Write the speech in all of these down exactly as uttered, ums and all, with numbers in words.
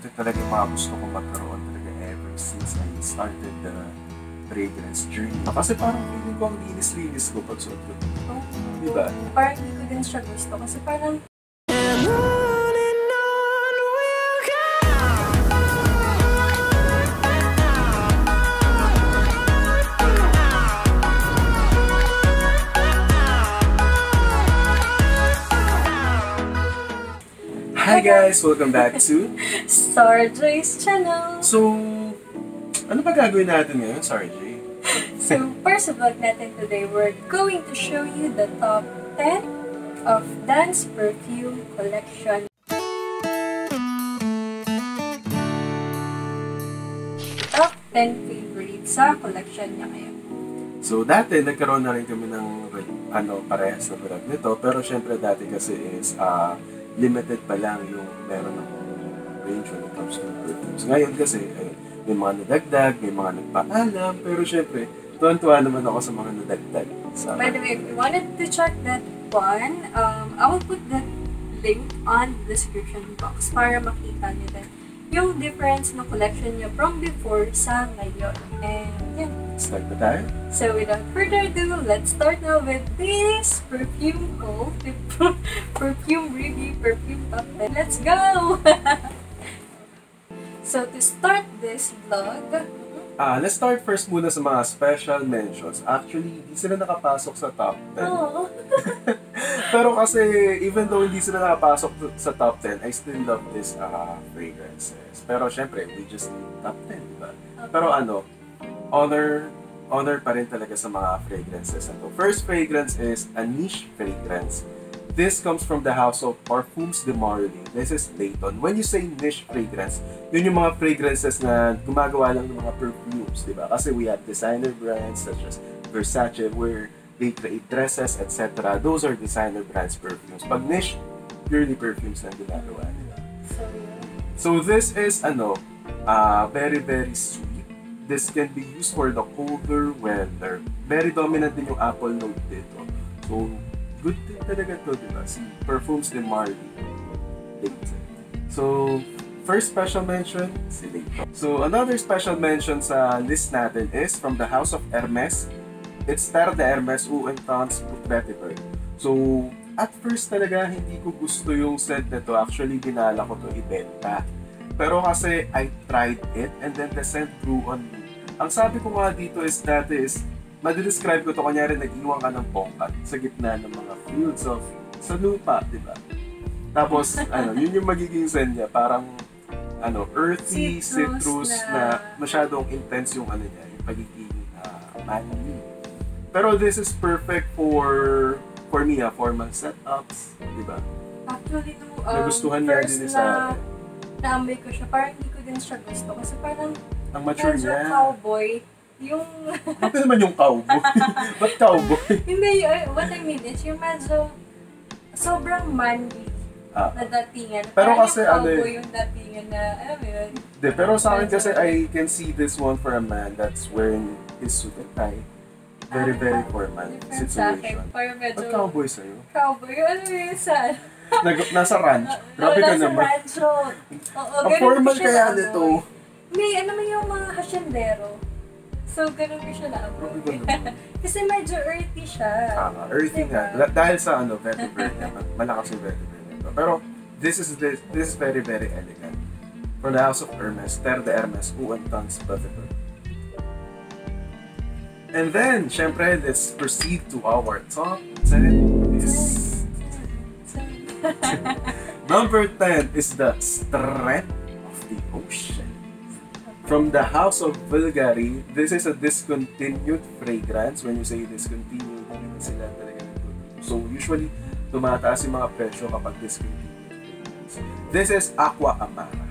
ito talaga yung mga gusto kong magkaroon talaga ever since I started the fragrance journey. Kasi parang feeling ko ang linis-linis ko pag suot ko. Oh, diba? Parang hindi ko din siya gusto kasi parang Hi guys! Welcome back to Sarjay's channel! So, ano ba gagawin natin ngayon, Sarjay? So, first vlog natin today, we're going to show you the top ten of Dance Perfume Collection. Top ten favorites sa collection niya ngayon. So, dati nagkaroon na rin kami ng ano, parehas na vlog nito. Pero syempre dati kasi is uh, limited pa lang yung meron ng range when it comes to perfumes. Ngayon kasi ay, may mga nadagdag, may mga nagpaalam. Pero syempre, tuwan-tuwa naman ako sa mga nadagdag. Sa By the way, if you wanted to check that one, um, I will put that link on the description box para makita niyo din yung difference ng collection niya from before sa ngayon. And yeah. Start na tayo? So without further ado, let's start now with this perfume haul. Perfume review, perfume top ten. Let's go! So to start this vlog, Ah, let's start first muna sa mga special mentions. Actually, hindi sila nakapasok sa top ten. oh. Pero kasi, even though hindi sila nakapasok sa top ten, I still love this uh, fragrances. Pero syempre, we just need top ten, diba? Okay. Pero ano, honor, honor pa rin talaga sa mga fragrances. Ito. First fragrance is a niche fragrance. This comes from the house of Parfums de Marly. This is Layton. When you say niche fragrance, yun yung mga fragrances na gumagawa lang ng mga perfumes, di ba? Kasi we have designer brands such as Versace, where they create dresses, et cetera. Those are designer brands perfumes. Pag niche, purely perfumes na ginagawa nila. So yeah. So this is, ano, uh, very, very sweet. This can be used for the colder weather. Very dominant din yung apple note dito. So, good din talaga to, di ba? Si Parfums de Marly. Layton. So, first special mention, si Layton. So, another special mention sa list natin is from the house of Hermes. It's Terre de Hermes Eau Intense Vetiver. So, at first talaga, hindi ko gusto yung scent nito. Actually, dinala ko to ibenta. Pero kasi, I tried it and then the scent grew on me. Ang sabi ko nga dito is that is, madidescribe ko to, kanyari nag-iwan ka ng pongkat sa gitna ng mga fields of sa lupa, di ba? Tapos, ano, yun yung magiging scent niya, parang ano, earthy, citrus, Citrus na, na masyadong intense yung ano niya, yung pagiging uh, manly. Pero this is perfect for for me, ah, formal setups, di ba? Actually, no, um, Nagustuhan niya first din na sa akin. naamoy ko siya, parang hindi ko din siya gusto kasi parang Ang mature medyo niya. cowboy. Yung Ano naman yung cowboy? Ba't cowboy? hindi, uh, what I mean is yung medyo sobrang manly Ah. na datingan. Pero Parang kasi yung ano cowboy eh, yung datingan na, alam mo yun? De, pero sa akin kasi I can see this one for a man that's wearing his suit and tie. Very, very formal Different sa akin. situation. Parang medyo Ba't cowboy sa'yo? cowboy. Ano yun sa... Nag nasa ranch. Grabe ka nasa naman. rancho. Oo, Ang ganun formal ko siya kaya naamoy. nito. Hindi, ano mo yung mga hasyendero. So, ganun ko siya naamoy. Grabe ka naman. Kasi medyo earthy siya. Tama, earthy Diba? nga. La- Dahil sa ano, vetiver niya. Malakas yung vetiver nito. Pero this is this, this is very, very elegant. From the house of Hermes, Terre de Hermes, Eau Intense Vetiver. And then, syempre, let's proceed to our top ten. Is number ten is the Strength of the Ocean. From the house of Bulgari, this is a discontinued fragrance. When you say discontinued, hindi sila talaga nagtutuloy. So usually, tumataas yung mga presyo kapag discontinued fragrance. This is Aqua Amara.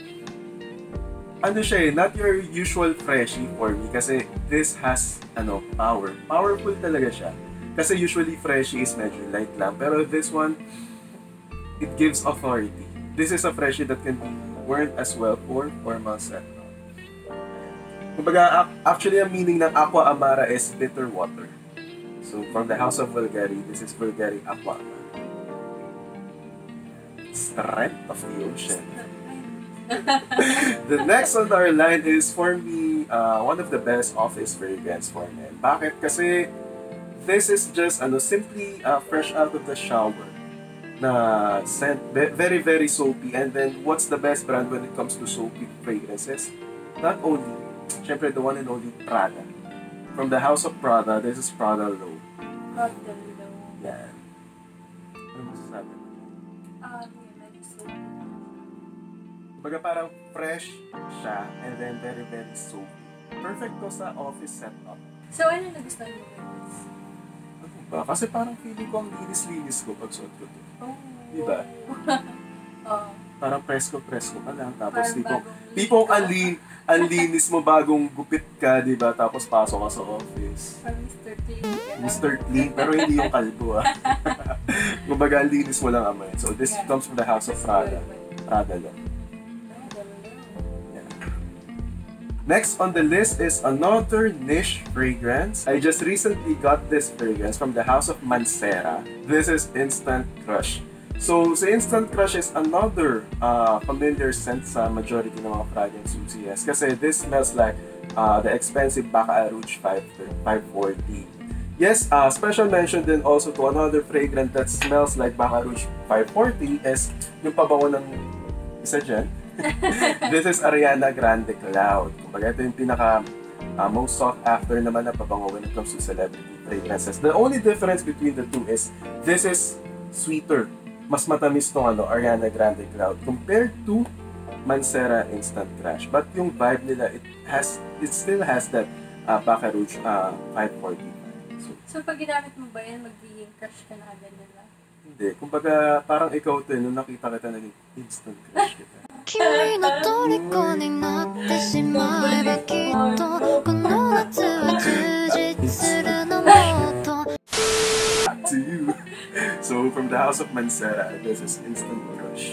Ano siya eh, not your usual freshie for me kasi this has, ano, power. Powerful talaga siya. Kasi usually freshie is medyo light lang. Pero this one, it gives authority. This is a freshie that can be worn as well for formal set. Kumbaga, actually, ang meaning ng Aqua Amara is bitter water. So, from the house of Bulgari, this is Bulgari Aqua Amara. Strength of the Ocean. The next on our line is, for me, uh, one of the best office fragrance for men. Bakit? Kasi this is just ano, simply uh, fresh out of the shower na scent, ve- very very soapy. And then what's the best brand when it comes to soapy fragrances? Not only, syempre the one and only Prada. From the house of Prada, this is Prada Low. Got the low. Yan. Ano masasabi mo? Um, yun, medyo so. Kumbaga parang fresh siya and then very very soapy. Perfect to sa office setup. So, ano nagustuhan mo with this? Ano ba? Kasi parang feeling ko ang linis-linis ko pag suot ko to. Oh. Diba? Oh. Parang presko-presko ka lang. Tapos Parang tipong, bagong tipong linis ka. ang, lin, ang linis mo bagong gupit ka, di ba? Tapos pasok ka sa office. Parang mister Clean. ka lang. mister Clean, pero hindi yung kalbo ah. Kumbaga, ang linis mo lang amoy. So this Yeah. comes from the house of Prada. Prada lang. Next on the list is another niche fragrance. I just recently got this fragrance from the house of Mancera. This is Instant Crush. So, sa Instant Crush is another uh, familiar scent sa majority ng mga fragrance enthusiasts. Kasi this smells like uh, the expensive Baccarat Rouge five forty. Yes, uh, special mention din also to another fragrance that smells like Baccarat Rouge five forty is yung pabango ng isa dyan. This is Ariana Grande Cloud. Kumbaga, ito yung pinaka uh, most sought after naman na pabango when it comes to celebrity fragrances. The only difference between the two is this is sweeter. Mas matamis tong ano, Ariana Grande Cloud compared to Mancera Instant Crush. But yung vibe nila, it has, it still has that uh, Baccarat Rouge uh, five forty. So, So, pag ginamit mo ba yan, magiging crush ka na agad nila? hindi. Kumbaga, parang ikaw din, nung nakita kita, naging instant crush kita. 君の虜になってしまえばきっとこの夏は充実するのもっと Back to you. So, from the house of Mancera, this is Instant Crush.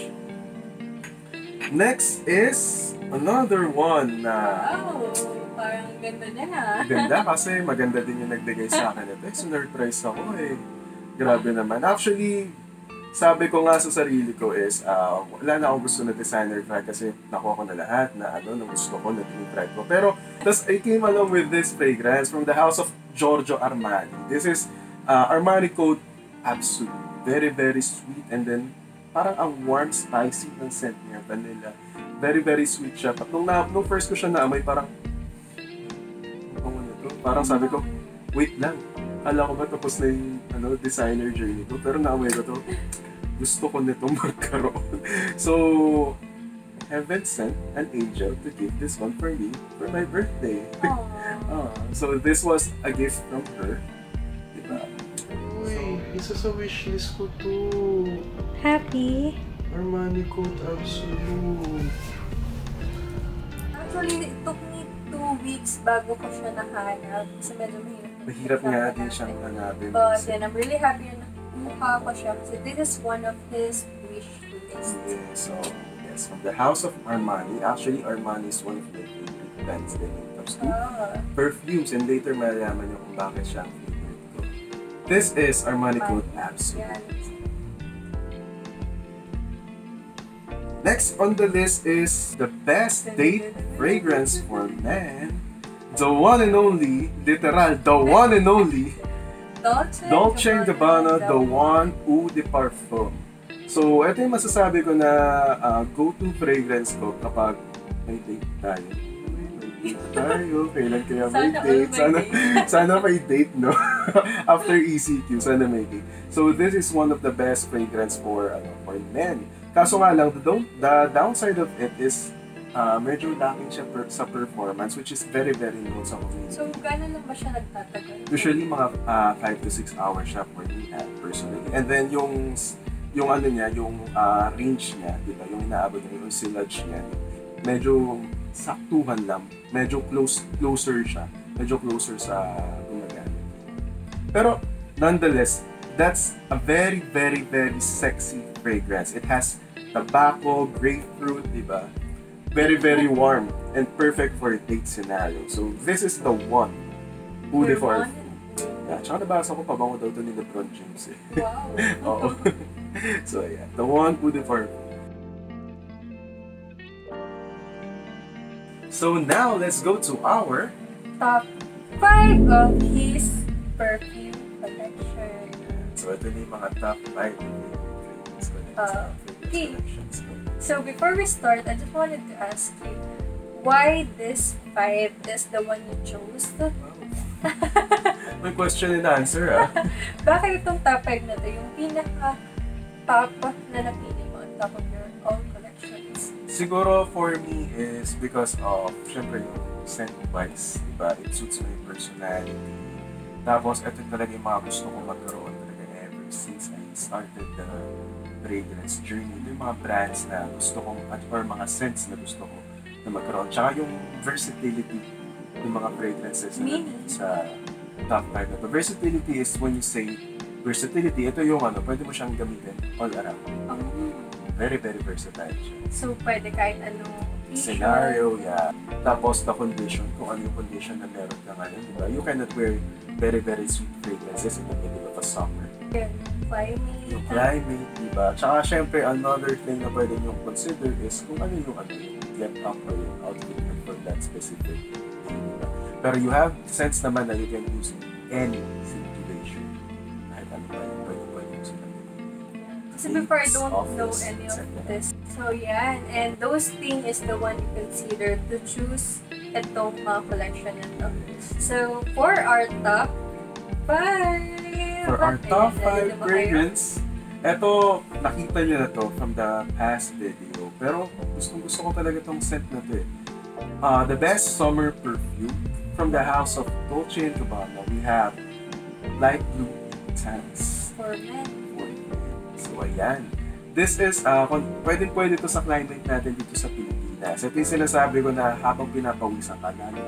Next is another one na Wow! Parang ganda na ha. ganda kasi maganda din yung nagbigay sa akin. Ito, eh, sinurprise ako eh. Grabe naman. Actually, sabi ko nga sa sarili ko is, uh, wala na akong gusto na designer frag kasi nakuha ko na lahat na ano, na gusto ko, na tinitry ko. Pero, tas I came along with this fragrance from the house of Giorgio Armani. This is uh, Armani Code Absolute. Very, very sweet. And then, parang ang warm, spicy ng scent niya, vanilla. Very, very sweet siya. Nung, na, nung first ko siya naamoy, parang, ano nito? Parang sabi ko, wait lang. Akala ko ba tapos na yung ano, designer journey ko? Pero naamoy ko to, gusto ko nitong magkaroon. So, heaven sent an angel to give this one for me for my birthday. Aww. Ah, so this was a gift from her. Diba? Uy, isa sa wishlist ko to. Happy Armani Code Absolute. Actually, it took me two weeks bago ko siya nahanap. Kasi medyo mahirap. Mahirap nga din siyang hanapin. But then, I'm really happy na nakuha ko siya. Kasi this is one of his wish list. Yeah, so, yes, from the house of Armani. Actually, Armani is one of my favorite brands din when it comes to Ah. perfumes. And later, malalaman niyo kung bakit siya ang favorite ko. This is Armani Code Absolute. Yan. Next on the list is the best date fragrance for men. The one and only, literal, the one and only, Dolce, Dolce and Gabbana, the one Eau de Parfum. So, ito yung masasabi ko na uh, go-to fragrance ko kapag may date tayo. May date tayo, kailan kaya may Sana all date? may Sana, date. sana may date, no? After E C Q, sana may date. So, this is one of the best fragrance for, ano, for men. Kaso nga lang, the, don't- the downside of it is uh, medyo lacking siya per, sa performance, which is very, very low sa community. So, gano'n lang ba siya nagtatagal? Usually, mga five to six hours siya for me, uh, personally. And then, yung yung ano niya, yung uh, range niya, di ba? Yung inaabot niya, yung silage niya, medyo saktuhan lang. Medyo close, closer siya. Medyo closer sa gumagamit. Pero, nonetheless, that's a very, very, very sexy fragrance. It has tobacco, grapefruit, di ba? Very, very warm and perfect for a date scenario. So, this is the one. Eau de Parfum. Yeah, tsaka nabasa ko, pabango daw ito ni LeBron James eh. Wow. Oo. So, yeah. The one Eau de Parfum. So now, let's go to our... Top five of his perfume collection. So ito na yung mga top five fragrance Uh, okay. collections. So before we start, I just wanted to ask you, why this five is the one you chose? May question and answer, ah. Bakit itong top five na to yung pinaka-top na napili mo on top of your own collections? Siguro for me is because of, syempre yung scent wise, diba? It suits my personality. Tapos, ito talaga yung mga gusto ko magkaroon talaga ever since I started the fragrance journey. Ito yung mga brands na gusto kong, or mga scents na gusto ko na magkaroon. Tsaka yung versatility ng mga fragrances na Meaning? sa top five na to. Versatility is when you say versatility, ito yung ano, pwede mo siyang gamitin all around. Um, Very, very versatile siya. so, pwede kahit anong Scenario, yeah. Tapos the condition, kung ano yung condition na meron ka ngayon, di ba? You cannot wear very, very sweet fragrances in the middle of a summer. Yun, climate. Yung climate, di ba? Tsaka syempre, another thing na pwede nyo consider is kung ano yung ano yung get up or yung outfit for that specific day, di ba? Pero you have sense naman na you can use in any situation. Kahit ano pa yung pwede pwede yung sila. Kasi before, I don't Office, know any et cetera. of this. So, yan. And those thing is the one you consider to choose itong mga collection na to. So, for our top five. For our top Ayan, five ano ba kayo? fragrance, eto, nakita niyo na to from the past video. Pero gustong gusto ko talaga tong scent na to eh. Uh, the best summer perfume from the house of Dolce and Gabbana, we have Light Blue Intense. For men. So ayan. This is, uh, kung pwedeng pwede to sa climate natin dito sa Pilipinas. Ito yung sinasabi ko na habang pinapawisan ka natin.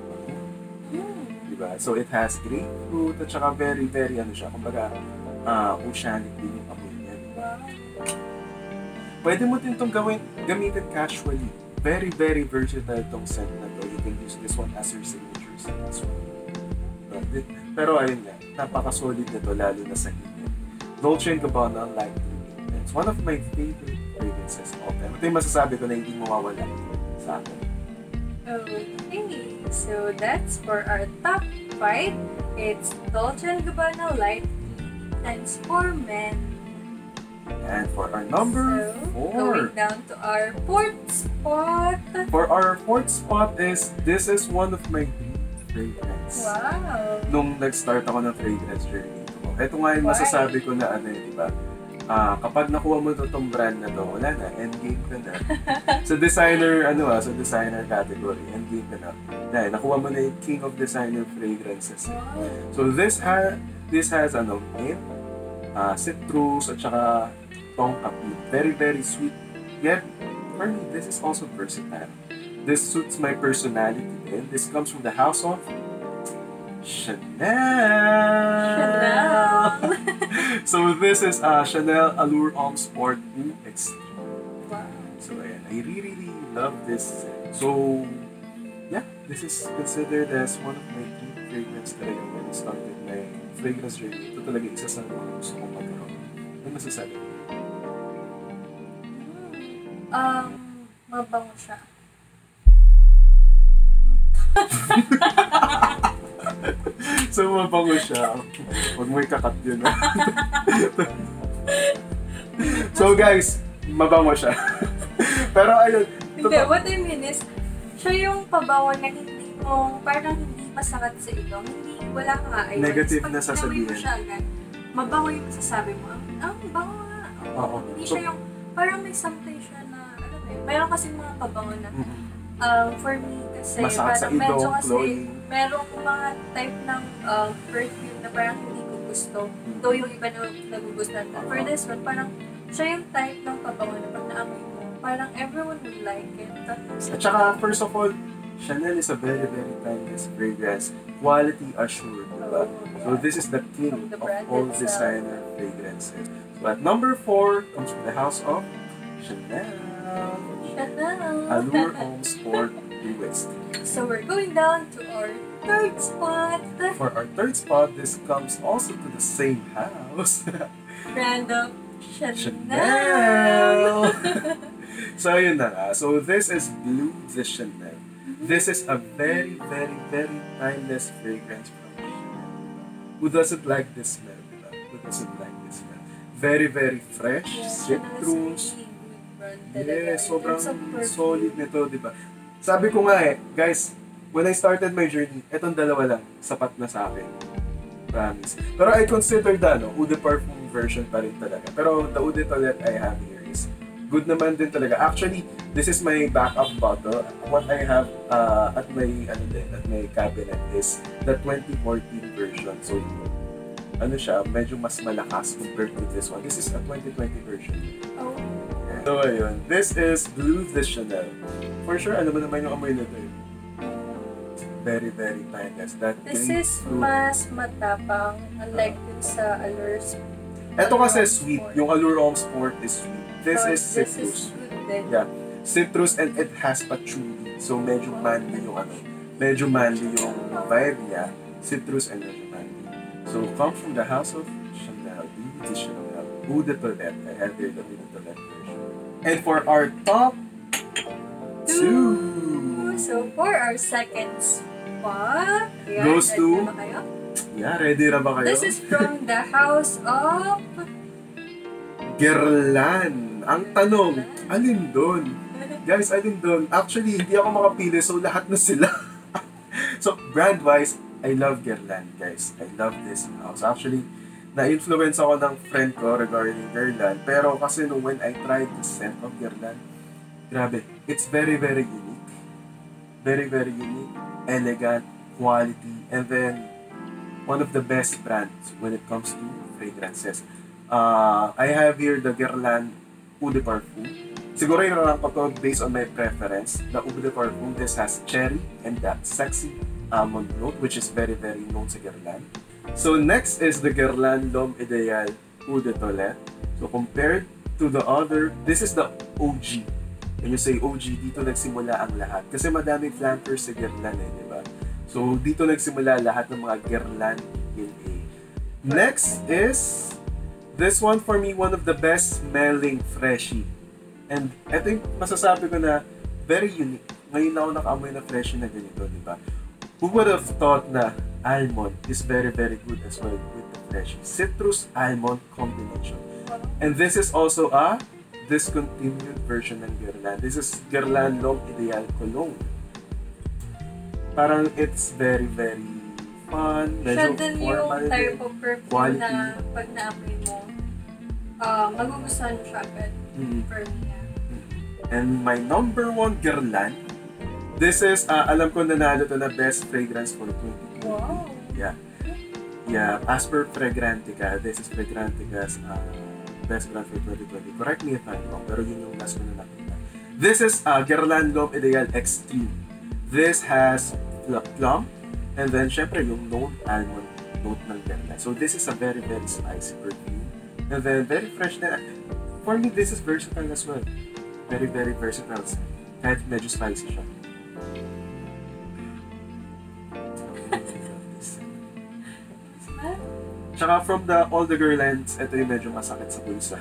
Hmm. Diba? So it has grapefruit at saka very, very ano siya. Kumbaga, uh, oceanic din yung amoy niya. Wow. Pwede mo din itong gawin, gamitin casually. Very, very versatile itong scent na to. You can use this one as your signature scent as well. But it, pero ayun nga, napaka-solid nito lalo na sa init. Dolce and Gabbana Light Blue Intense. One of my favorite fragrances of all time. Ito yung masasabi ko na hindi mawawala sa akin. Okay, so that's for our top five. It's Dolce and Gabbana Light Intense for men. And for our number So, four. going down to our fourth spot. For our fourth spot is, this is one of my dream fragrance. Wow. Nung nag-start ako ng fragrance journey ko. Ito nga yung Why? masasabi ko na ano eh, di ba? Ah, kapag nakuha mo to tong brand na to, wala na, endgame ka na. Sa designer, ano ah, sa designer category, endgame ka na. Dahil nakuha mo na yung king of designer fragrances. Wow. So this ha this has ano, mint, ah, citrus, at saka tonka peel. Very, very sweet. Yet, for me, this is also versatile. This suits my personality din. This comes from the house of Chanel. Chanel. So this is uh, Chanel Allure Homme Sport Blue Extreme. Wow. So ayan, I really, really love this scent. So yeah, this is considered as one of my key fragrance talaga when I started my fragrance journey. Ito talaga isa sa mga gusto kong magkaroon. Ano masasabi? Um, mabango siya. So mabango siya. Huwag mo ikakat yun. ah. So guys, mabango siya. Pero ayun. Hindi, totoo- what I mean is, siya yung pabango na hindi mo, parang hindi masakit sa ilong. Hindi, wala ka nga ayaw. Negative Pag na inamoy sasabihin. mo siya agad, mabango yung masasabi mo. Ang, ang bango nga. Oo. Hindi So- siya yung, parang may something siya na, alam mo yun, meron kasing mga pabango na, Mm-mm. um, for me kasi, Masakit sa parang medyo ilong, kasi, cloying. meron kong mga type ng um, perfume na parang hindi ko gusto. Though yung iba na nagugustuhan ko. For this one, parang siya yung type ng pabango na pag naamoy mo, parang everyone will like it. At saka, first of all, Chanel is a very, very timeless fragrance. Quality assured, diba? So this is the king From the of brand all itself. designer fragrances. So at number four comes from the house of Chanel. Chanel. Allure Homme Sport Blue Extreme. So we're going down to our third spot. For our third spot, this comes also to the same house. Random Chanel. Chanel! So yun na nga. So this is Blue de Chanel. This is a very, very, very timeless fragrance from Chanel. Who doesn't like this smell? Diba? Who doesn't like this smell? Very, very fresh, Yeah, citrus. Chanel is really good brand talaga. Yes, sobrang In terms of perfume. solid nito, di ba? Sabi ko nga eh, guys, when I started my journey, etong dalawa lang, sapat na sa akin. Promise. Pero I consider the, no, Eau de Parfum version pa rin talaga. Pero the Eau de Toilette I have here is good naman din talaga. Actually, this is my backup bottle. What I have uh, at my, ano din, at my cabinet is the twenty fourteen version. So, ano siya, medyo mas malakas compared to this one. This is a twenty twenty version. Oh. So, ayun. This is Blue de Chanel. For sure, ano ba naman yung amoy nito eh? Very, very timeless. That This green is fruit. mas matapang, unlike dun sa Allure Sport. Ito kasi Allure sweet. Sport. Yung Allure Homme Sport is sweet. This So, is This citrus. is good din. Yeah. Citrus and it has patchouli. So, medyo manly yung ano. Medyo manly yung vibe niya. Citrus and medyo manly. So, come from the house of Chanel. Blue de Chanel. Eau de Toilette. I have here the Eau de Toilette version. And for our top two. So, for our second spot, ayan, Goes ready to- na ba kayo? Yeah, ready na ba kayo? This is from the house of... Guerlain. Ang tanong, alin doon? Guys, alin doon? Actually, hindi ako makapili, so lahat na sila. So, brand-wise, I love Guerlain, guys. I love this house. Actually, na-influence ako ng friend ko regarding Guerlain. Pero kasi nung when I tried the scent of Guerlain, grabe, it's very, very unique. Very, very unique, elegant, quality, and then one of the best brands when it comes to fragrances. Uh, I have here the Guerlain Eau de Parfum. Siguro yung rank ko to based on my preference. The Eau de Parfum, this has cherry and that sexy almond note, which is very, very known sa Guerlain. So next is the Guerlain L'Homme Ideal Eau de Toilette. So compared to the other, this is the O G. When you say O G, dito nagsimula ang lahat. Kasi madaming flankers sa Guerlain eh, di ba? So dito nagsimula lahat ng mga Guerlain in A. Next is this one for me, one of the best smelling freshie. And ito yung masasabi ko na very unique. Ngayon ako nakaamoy na freshie na ganito, di ba? Who would have thought na almond is very, very good as well with the freshie. Citrus-almond combination. And this is also a discontinued version ng Guerlain. This is Guerlain L'Homme Ideal Cologne. Parang it's very, very fun, Siya medyo din formal yung type din. of perfume Quality. na pag naamoy mo, uh, magugustuhan mo siya agad. Mm. For me, yeah. And my number one Guerlain, this is, uh, alam ko nanalo to na best fragrance for twenty twenty. Wow. Yeah. Yeah, as per Fragrantica, this is Fragrantica's uh, best brand for twenty twenty. Correct me if I'm wrong, pero yun yung last ko na nakita. This is uh, Guerlain L'Homme Ideal Extreme. This has pl- plum, and then syempre yung known almond note ng Guerlain. So this is a very, very spicy perfume. And then very fresh na. For me, this is versatile as well. Very, very versatile. Kahit medyo spicy siya. Tsaka from the all the Guerlains, ito yung medyo masakit sa bulsa.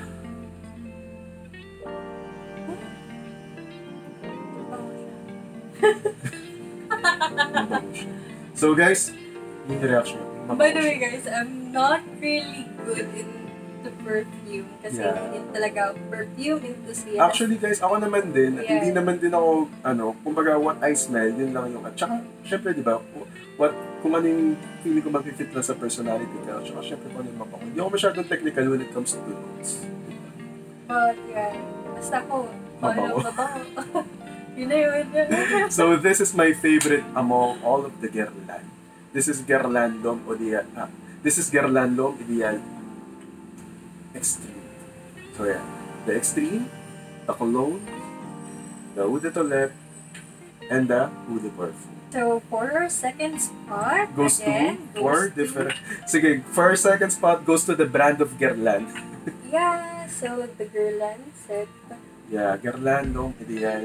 So guys, yung reaction. By the way guys, I'm not really good in the perfume kasi Yeah. hindi talaga perfume enthusiast. Actually guys, ako naman din, Yeah. hindi naman din ako, ano, kumbaga what I smell, yun lang yung, at saka, syempre di ba, what, kung ano yung feeling ko mag-fit lang sa personality ka, at saka syempre kung ano yung mabango. Hindi ako masyadong technical when it comes to the notes. But yeah, basta ako, Mabango. ano, mabango. Yun na yun. So this is my favorite among all of the Guerlain. This is Guerlain L'Homme Ideal. Ah, this is Guerlain L'Homme Ideal Extreme. So yeah, the Extreme, the Cologne, the Eau de Toilette, and the Eau de Parfum. So for our second spot, Goes again, to four goes to- different. Sige, for our second spot goes to the brand of Guerlain. Yeah, so the Guerlain set. Yeah, Guerlain L'Homme Ideal.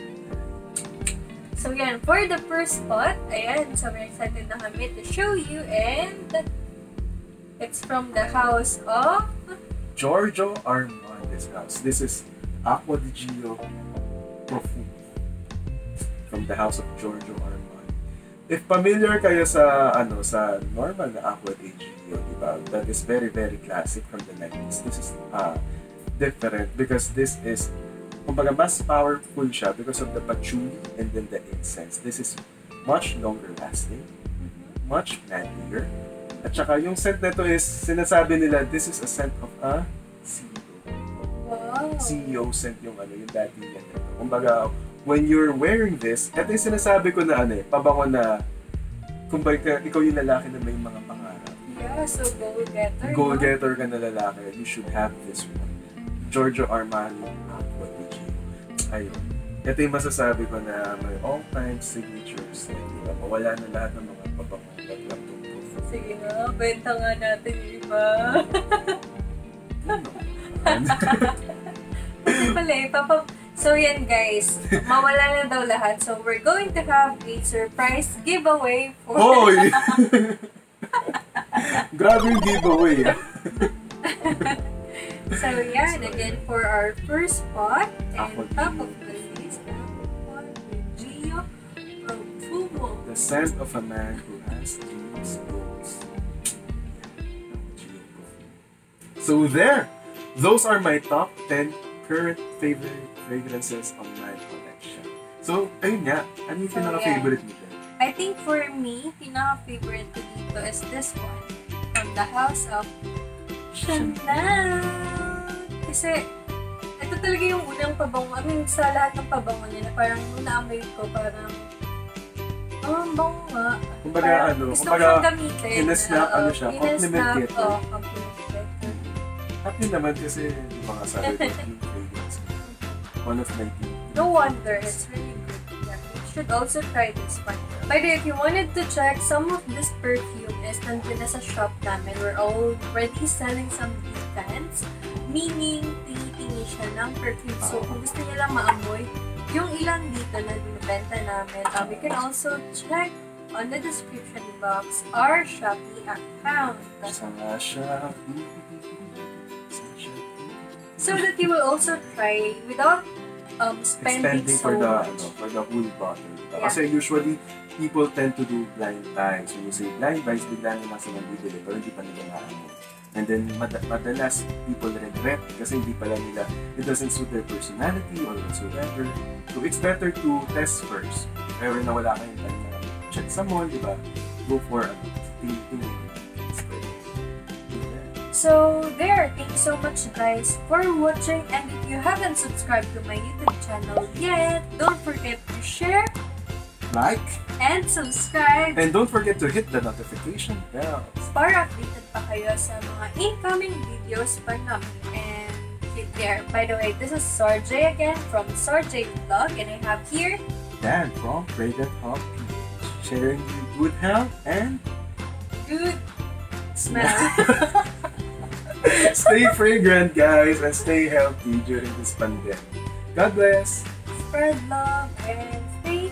So yan, for the first spot, ayan, so we're excited na kami to show you and it's from the house of Giorgio Armani's house. This is Acqua di Gio Profumo from the house of Giorgio Armani. If familiar kayo sa ano sa normal na Aqua di Gio, diba? That is very very classic from the nineties. This is uh, different because this is kumbaga mas powerful siya because of the patchouli and then the incense. This is much longer lasting, much manlier. At saka yung scent na ito is, sinasabi nila, this is a scent of a C E O. Wow. C E O scent yung ano, yung dating yan. Kumbaga, when you're wearing this, ito yung sinasabi ko na ano eh, pabango na, kumbaga, ikaw yung lalaki na may mga pangarap. Yeah, so goal-getter. Goal-getter ka na lalaki, you should have this one. Giorgio Armani Aqua di Gio. Ayun. Ito yung masasabi ko na may all-time signatures. Diba? Mawala na lahat ng mga pabango. Sige nga, benta nga natin yung iba. Kasi pala eh, papa... So yan guys, mawala na daw lahat. So we're going to have a surprise giveaway for... Hoy! Grabe yung giveaway ah. So yan, again for our first spot, and Aqua di top Gio. of the list, Aqua di Gio Profumo. The scent of a man who has dreams, goals. So there! Those are my top ten current favorite fragrances on my collection. So, ayun nga. Ano yung So, pinaka-favorite mo din? I think for me, pinaka-favorite ko dito is this one, from the house of Chanel. Kasi, ito talaga yung unang pabango. I mean, sa lahat ng pabango niya, na parang nung naamoy ko, parang, oh, ang bango nga. Kumbaga, Parang ano, gusto kumbaga, ko siyang gamitin. in-snap, Oo, ano siya, compliment in-snap, getter. oo, compliment getter. Happy naman kasi, di ba nga sabi ko, yung fragrance. One of my team. No wonder, it's really good. Yeah, you should also try this one. By the way, if you wanted to check, some of this perfume is nandun na sa shop namin. We're already selling some decants, meaning tinitingi siya ng perfume. So, kung gusto niya lang maamoy, yung ilan dito na binibenta namin, um, you can also check on the description box our Shopee account. Sasha. So that you will also try without um, spending, Spending so for the, much. ano, for the whole bottle. Yeah. Kasi usually, people tend to do blind buys. When you say blind buys, bigla na lang silang bibili, pero hindi pa nila naamoy. And then, mad- madalas, people regret kasi hindi pala nila, it doesn't suit their personality or whatsoever. So, it's better to test first. Pero na wala kayong time na check sa mall, di ba? Go for, ano, tingin-tingin. So there, thank you so much guys for watching, and if you haven't subscribed to my YouTube channel yet, don't forget to share Like, and subscribe and don't forget to hit the notification bell. para updated pa kayo sa mga incoming videos pa namin. And hit there. By the way, this is Sarjay again from Sarjay Vlog, and I have here Dan from Fragrant Hop P H, sharing you good health and good smell. stay fragrant, guys, and stay healthy during this pandemic. God bless. Spread love and stay.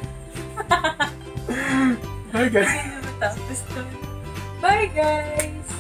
Bye, guys. Bye guys.